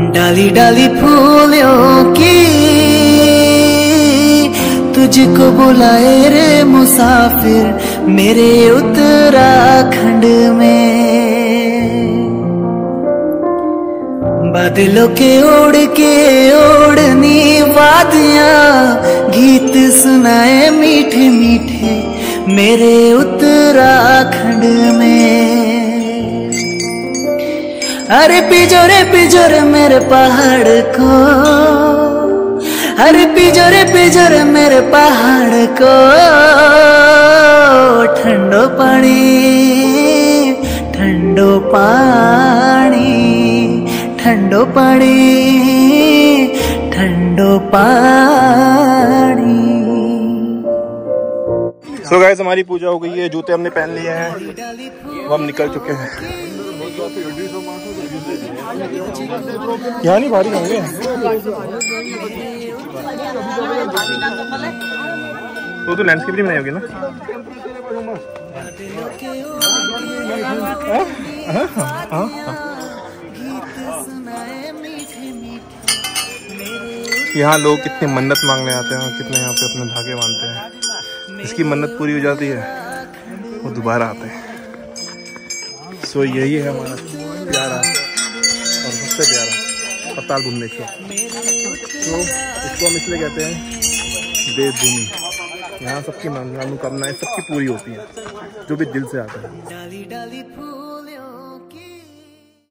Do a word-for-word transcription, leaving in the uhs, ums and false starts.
डाली डाली फूलों की तुझको बुलाए रे मुसाफिर मेरे उत्तराखंड में। बादलों के ओढ़ के ओढ़नी वादियां गीत सुनाए मीठे मीठे मेरे उत्तराखंड में। अरे पिजोरे पिजोरे मेरे पहाड़ को, अरे पिजोरे पिजोरे मेरे पहाड़ को, ठंडो पानी ठंडो पानी ठंडो पानी ठंडो पानी। सो गाइस हमारी पूजा हो गई है, जूते हमने पहन लिए हैं, अब हम निकल चुके हैं। यहाँ नहीं भारी होंगे तो तो लैंडस्केप नहीं बनाई होगी ना। यहाँ लोग कितनी मन्नत मांगने आते हैं, कितने यहाँ पे अपने धागे बांधते हैं, इसकी मन्नत पूरी हो जाती है वो दोबारा आते हैं। सो यही है हमारा प्यारा और सबसे प्यारा पताल भुवनेश्वर। तो इसको हम इसलिए कहते हैं देवभूमि। यहाँ सबकी मनोकामनाएं सबकी पूरी होती हैं जो भी दिल से आता है।